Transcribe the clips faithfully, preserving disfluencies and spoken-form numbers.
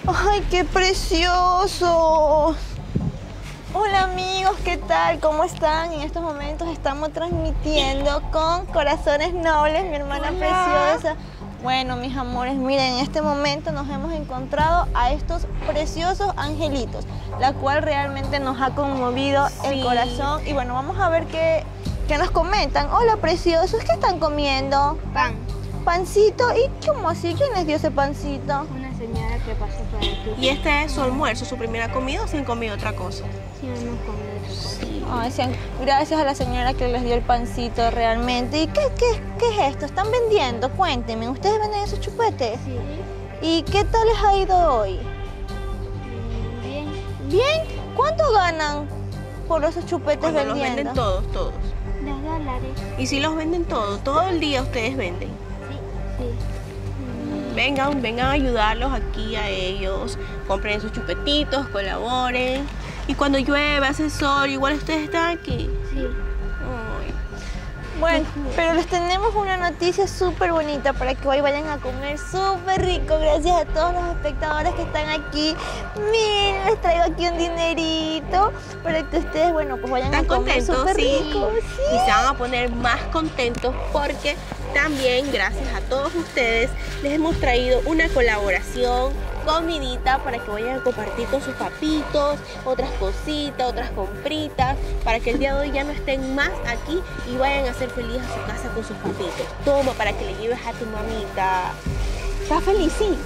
¡Ay, qué precioso! Hola amigos, ¿qué tal? ¿Cómo están? En estos momentos estamos transmitiendo con Corazones Nobles, mi hermana Hola. preciosa. Bueno, mis amores, miren, en este momento nos hemos encontrado a estos preciosos angelitos, la cual realmente nos ha conmovido Sí. el corazón. Y bueno, vamos a ver qué, qué nos comentan. Hola, preciosos, ¿qué están comiendo? Pan. Pancito. ¿Y cómo así? ¿Quién les dio ese pancito? Una señora que pasó por aquí. Y este es su almuerzo, su primera comida, o si han comido otra cosa. Sí, hemos comido. Sí. Ay, sean- gracias a la señora que les dio el pancito realmente. ¿Y qué, qué, qué es esto? ¿Están vendiendo? Cuéntenme, ¿ustedes venden esos chupetes? Sí. ¿Y qué tal les ha ido hoy? Mm, Bien. ¿Bien? ¿Cuánto ganan por esos chupetes Cuando los vendiendo? venden todos, todos. Dos dólares. Y si los venden todos, todo el día ustedes venden. Sí. Sí. Vengan, vengan a ayudarlos aquí a ellos. Compren sus chupetitos, colaboren. Y cuando llueve, hace sol, igual ustedes están aquí. Sí. Ay. Bueno, pero les tenemos una noticia súper bonita para que hoy vayan a comer súper rico. Gracias a todos los espectadores que están aquí. Miren, les traigo aquí un dinerito para que ustedes, bueno, pues vayan ¿Están a comer contentos? súper Sí. rico. Y se van a poner más contentos porque también, gracias a todos ustedes, les hemos traído una colaboración comidita para que vayan a compartir con sus papitos, otras cositas, otras compritas, para que el día de hoy ya no estén más aquí y vayan a hacer feliz a su casa con sus papitos. Toma para que le lleves a tu mamita. ¿Estás feliz? Sí.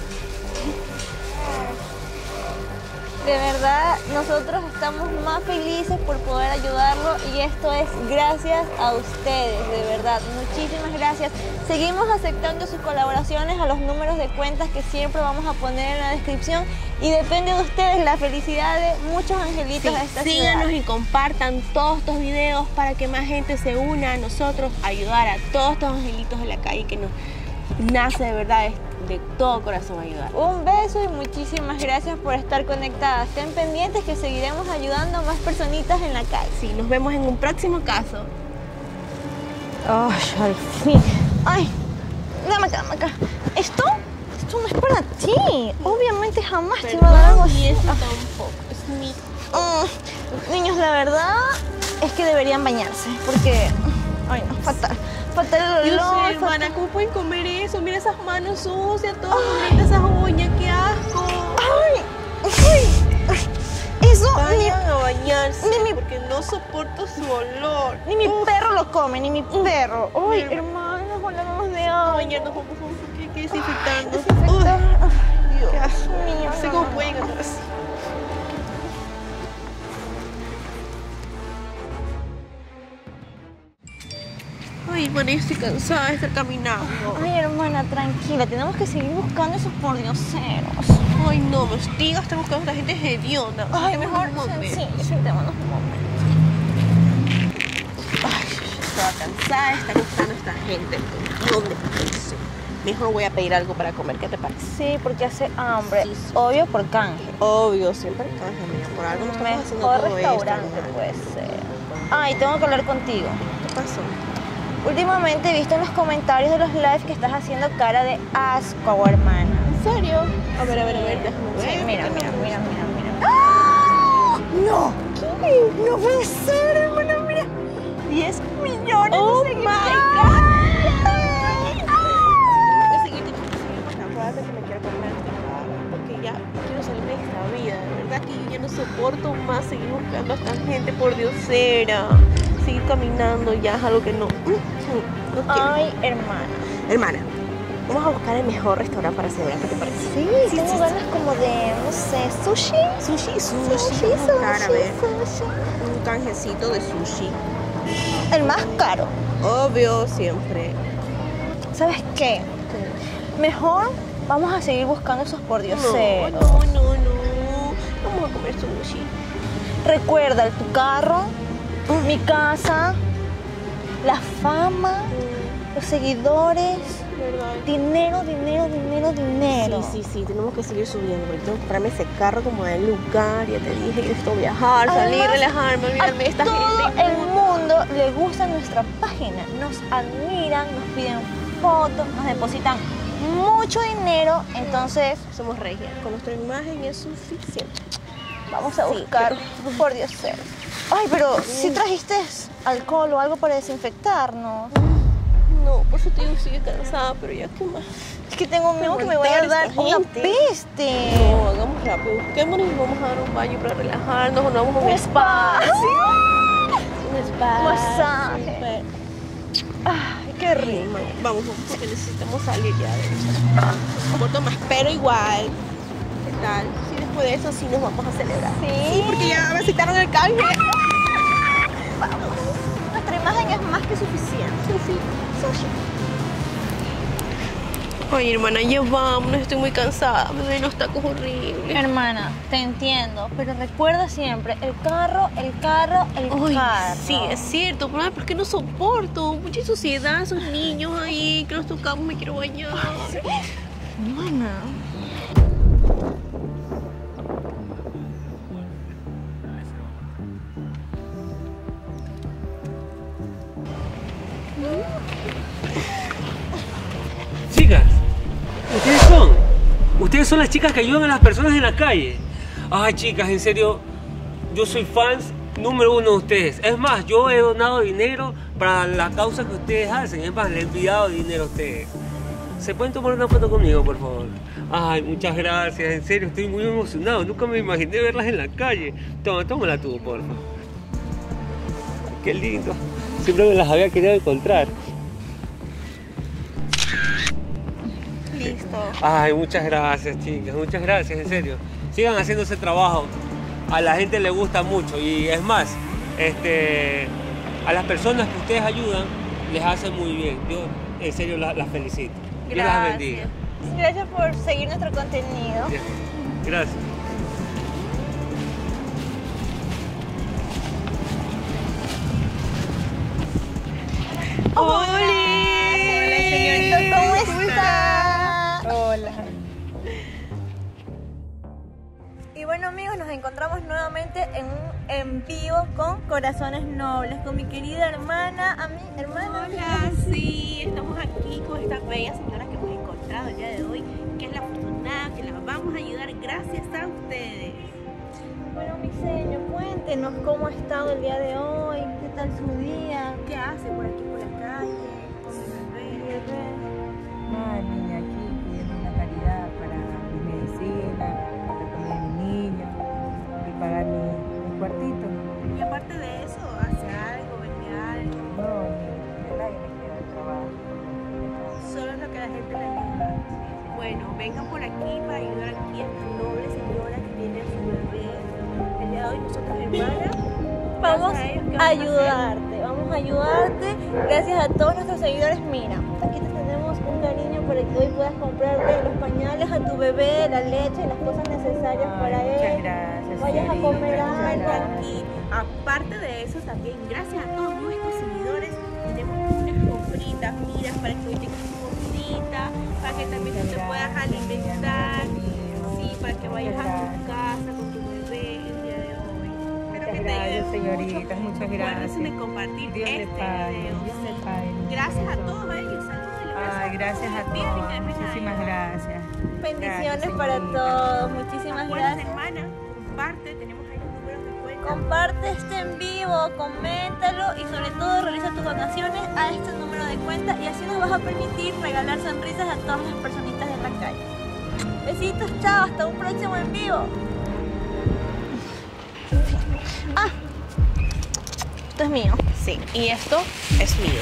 De verdad, nosotros estamos más felices por poder ayudarlo y esto es gracias a ustedes, de verdad. Muchísimas gracias. Seguimos aceptando sus colaboraciones a los números de cuentas que siempre vamos a poner en la descripción y depende de ustedes la felicidad de muchos angelitos de esta Síganos ciudad. y compartan todos estos videos para que más gente se una a nosotros, a ayudar a todos estos angelitos de la calle que nos nace de verdad de, de todo corazón ayudar. Un beso y muchísimas gracias por estar conectadas. Estén pendientes que seguiremos ayudando a más personitas en la calle. Sí, nos vemos en un próximo caso. Ay, al fin. Ay, dame acá, dame acá. ¿Esto? Esto no es para ti. Obviamente jamás te va a dar algo Y así. eso Ah, tampoco, es mi... mm, niños, la verdad es que deberían bañarse. Porque, ay no, fatal. Fatal el Yo olor. sé, hermana, ¿cómo pueden comer eso? Mira esas manos sucias, todas bonitas, esas uñas, qué asco. Ay, ay, ay. Eso ni, Vayan a bañarse, ni mi- porque no soporto su olor. ni mi Uf, perro lo come, ni mi perro. Ay, Mira. hermanos, volvemos de a agua. bañarnos, vamos, vamos, que hay que desinfectarnos. Desinfectar. Uy, Dios qué asco. mío, No sé no, cómo no, pueden no. andar así. Ay, hermana, yo estoy cansada de estar caminando. Ay, hermana, tranquila. Tenemos que seguir buscando esos pordioseros. Ay, no, me hostiga estar buscando a esta gente hedionda. Ay, Sentémonos mejor un momento. sí, sentémonos un momento. Ay, estaba cansada de estar buscando a esta gente. ¿Dónde parece? Mejor voy a pedir algo para comer, ¿qué te parece? Sí, porque hace hambre. Sí, sí. Obvio por canje. Obvio, siempre canje, amiga. Por algo no estamos haciendo Mejor todo restaurante esto. puede ser. Ay, tengo que hablar contigo. ¿Qué pasó? Últimamente he visto en los comentarios de los lives que estás haciendo cara de asco, hermana. ¿En serio? A ver, a ver, a ver, déjame ver. Sí, mira, mira, mira, mira, mira. ¡Ah! ¡No! ¿Qué? No puede ser, hermana, mira. diez millones Oh de my seguidores. Tengo que seguir, tengo que seguir porque acuérdate que me quiero comer esta cara, porque ya quiero salir de esta vida. De verdad que yo ya no soporto más seguir buscando a esta gente por diosera. Seguir caminando ya es algo que no, no quiero. Ay, hermana. Hermana, vamos a buscar el mejor restaurante para celebrar, ¿qué te parece? Sí, tengo sí, ganas como de, no sé, sushi. Sushi, sushi, Sushi, vamos a buscar, a sushi, ver, sushi. un canjecito de sushi. El más caro. Obvio, siempre. ¿Sabes qué? Mejor vamos a seguir buscando esos No, pordioseros. no, no, no. Vamos a comer sushi. Recuerda tu carro, mi casa, la fama, los seguidores, ¿Verdad? dinero, dinero, dinero, dinero. Sí, sí, sí, tenemos que seguir subiendo porque tengo que comprarme ese carro como del lugar, ya te dije que necesito viajar, salir, Además, relajarme, olvidarme de A esta todo gente. el mundo le gusta nuestra página, nos admiran, nos piden fotos, nos depositan mucho dinero, entonces Somos regias, con nuestra imagen es suficiente. vamos a Sí, buscar, por Dios cero. Ay, pero si trajiste alcohol o algo para desinfectarnos. No, por eso te digo, sigue cansada, pero ya qué más. Es que tengo miedo que me vaya a dar esta una gente. peste. No, hagamos rápido, busquémonos y vamos a dar un baño para relajarnos o no vamos a un Un spa. spa. Un spa. Masaje. Súper. Ay, qué rico. Vamos, vamos, porque necesitamos salir ya de esto. Un poco más, pero igual. ¿Qué tal? Si después de eso sí nos vamos a celebrar. Sí. Porque ya me citaron el canje. Vamos. Nuestra imagen es más que suficiente. Sí, sí. Oye, hermana, ya vámonos, estoy muy cansada, me ven los tacos horribles. Hermana, te entiendo, pero recuerda siempre, el carro, el carro, el Ay, carro. sí, es cierto, pero es que no soporto, mucha suciedad, esos niños ahí, que los tocamos, me quiero bañar. Hermana. Chicas, ¿ustedes son? Ustedes son las chicas que ayudan a las personas en la calle. Ay, chicas, en serio, yo soy fans número uno de ustedes. Es más, yo he donado dinero para la causa que ustedes hacen. Es más, le he enviado dinero a ustedes. ¿Se pueden tomar una foto conmigo, por favor? Ay, muchas gracias, en serio, estoy muy emocionado. Nunca me imaginé verlas en la calle. Toma, tómala tú, por favor. Qué lindo. Siempre me las había querido encontrar. Listo. Ay, muchas gracias, chicas, muchas gracias, en serio. Sigan haciendo ese trabajo. A la gente le gusta mucho y es más, este, a las personas que ustedes ayudan les hace muy bien. Yo, en serio, las, las felicito. Dios las bendiga. Gracias por seguir nuestro contenido. Bien. Gracias. ¡Hola! Hola, señorita, ¿cómo está? Hola. Y bueno, amigos, nos encontramos nuevamente en un en vivo con Corazones Nobles, con mi querida hermana, a mi hermana. Hola, sí, estamos aquí con esta bella señora que hemos encontrado el día de hoy, que es la afortunada, que la vamos a ayudar gracias a ustedes. Bueno, mi señor, cuéntenos cómo ha estado el día de hoy, qué tal su día. ¿Qué hace por aquí por la calle? Con mi bebé. Ay, niña, aquí pidiendo una caridad para mi medicina, para la comida de mi niño y pagar mi, mi cuartito. Y aparte de eso, ¿hace algo, vende algo? No, ni verdad, yo me quiero trabajo. Solo es lo que la gente le ayuda. Bueno, vengan por aquí para ayudar aquí a esta noble señora que tiene a su bebé. El día de hoy nosotros, hermanas, Vamos gracias a ellos, ¿qué a vamos a ayudarte, vamos a ayudarte. Gracias a todos nuestros seguidores. Mira, aquí te tenemos un cariño para que hoy puedas comprarle los pañales a tu bebé, la leche, las cosas necesarias Ay, para muchas él. gracias, Vayas a señorita, comer muchas algo gracias. aquí. Aparte de eso, también gracias a todos nuestros seguidores tenemos unas compritas, mira, para que hoy tengas tu comidita, para que también tú te puedas alimentar, sí, para que vayas a tu casa con tu bebé el día de hoy. Espero que te Muchas ayude gracias, señorita, mucho. muchas Acuérdense de gracias. compartir Dios le este pague, video. Dios le sí. pague. Gracias a todos ellos, salúdenle. Ay, gracias a Bien, todos, bien, bien, muchísimas bien. gracias. Bendiciones Gracias, para señorita. todos. Muchísimas Buenas gracias. hermanas, comparte, tenemos ahí los números de cuenta. Comparte este en vivo, coméntalo y sobre todo realiza tus donaciones a este número de cuenta y así nos vas a permitir regalar sonrisas a todas las personitas de la calle. Besitos, chao, hasta un próximo en vivo. Ah, esto es mío. Sí, y esto es mío.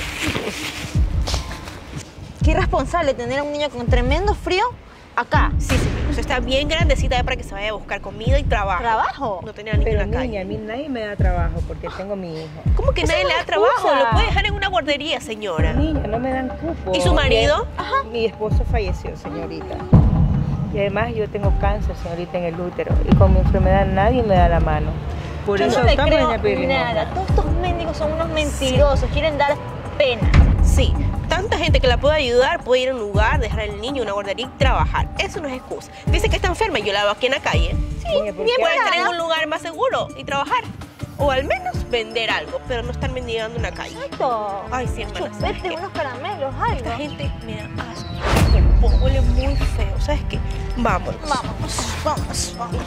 Qué irresponsable tener a un niño con tremendo frío acá. Sí, sí, usted está bien grandecita ya para que se vaya a buscar comida y trabajo. ¿Trabajo? No tenía niño Pero en la niña, a calle. mí nadie me da trabajo porque tengo mi hijo. ¿Cómo que Esa nadie es le una da trabajo? excusa. Lo puede dejar en una guardería, señora. Niña, no me dan cupo. ¿Y su marido? Ajá. Mi esposo falleció, señorita. Y además yo tengo cáncer, señorita, en el útero. Y con mi enfermedad nadie me da la mano. Por Yo eso no le estamos en creo la pedir nada. limosna. Todos estos mendigos son unos mentirosos, quieren dar pena. Sí, tanta gente que la puede ayudar puede ir a un lugar, dejar al niño en una guardería y trabajar. Eso no es excusa. Dice que está enferma y yo la veo aquí en la calle. Sí, Niña, ¿por bien qué puede estar habla? en un lugar más seguro y trabajar. o al menos vender algo, pero no estar mendigando en la calle. Exacto. Ay, sí, hermana, ¿sabes Chupete, qué? unos caramelos, Esta algo. gente me da asco. El cuerpo huele muy feo, ¿sabes qué? Vámonos. Vamos. Vamos, vamos.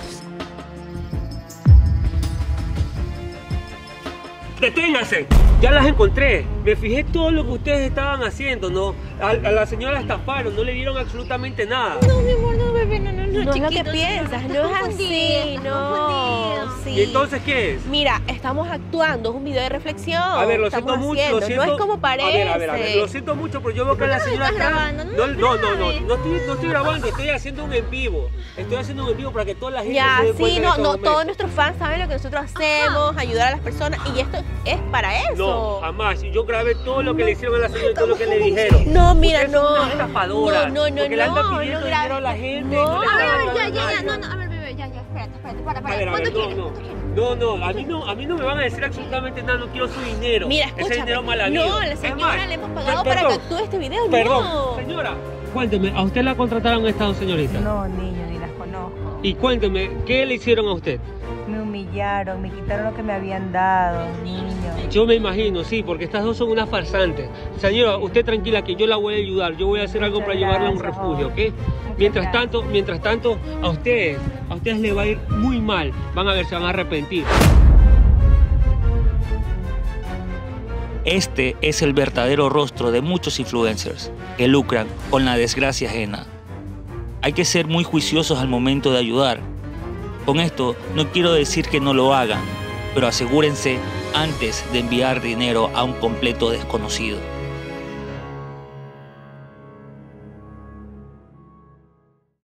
¡Deténganse! Ya las encontré. Me fijé todo lo que ustedes estaban haciendo, ¿no? A, a la señora la estafaron, no le dieron absolutamente nada. No, mi amor, no, bebé, no, no, no, No es lo chiquito, que piensas, estás no es confundida, así, estás no. confundida. Sí. ¿Y entonces qué es? Mira, estamos actuando, es un video de reflexión. A ver, lo estamos siento mucho, haciendo, lo siento. No es como parece. A ver, a ver, a ver, lo siento mucho, pero yo veo que la señora estás acá. grabando? No No, nos no, no, no, grabes. no estoy, no estoy grabando, estoy haciendo un en vivo. Estoy haciendo un en vivo para que toda la gente Ya, se dé sí, cuenta en no, este no, momento. todos nuestros fans saben lo que nosotros hacemos, ayudar a las personas, y esto es para eso. No, jamás. Yo grabé todo lo que le hicieron a la señora y todo lo que le dijeron. No, mira, Ustedes son no. unas estafadoras, No, no, no, porque le andan no, pidiendo no dinero grabes. a la gente. No. y no le A ver, a estaban ver, ya, dando ya, ya, nada. no, no, a ver, bebé, ya, ya, espérate, espérate, para, A para. ver, a ver, ¿Cuánto no, quieres? no. ¿Cuánto quieres? No, no, a mí no, a mí no me van a decir absolutamente nada, no quiero su dinero. Mira, Ese escúchame. dinero mal habido. No, a la Es señora más, le hemos per- pagado para que perdón, actúe este video. Perdón, No. señora, cuénteme, ¿a usted la contrataron esta señorita? No, niño, ni las conozco. Y cuénteme, ¿qué le hicieron a usted? Me humillaron, me quitaron lo que me habían dado, niño. Yo me imagino, sí, porque estas dos son unas farsantes. Señora, usted tranquila que yo la voy a ayudar, yo voy a hacer algo Muchas para llevarla a un gracias, refugio, ¿ok? joven. Mientras gracias. tanto, mientras tanto, a ustedes, a ustedes les va a ir muy mal. Van a ver, se van a arrepentir. Este es el verdadero rostro de muchos influencers que lucran con la desgracia ajena. Hay que ser muy juiciosos al momento de ayudar. Con esto no quiero decir que no lo hagan, pero asegúrense antes de enviar dinero a un completo desconocido.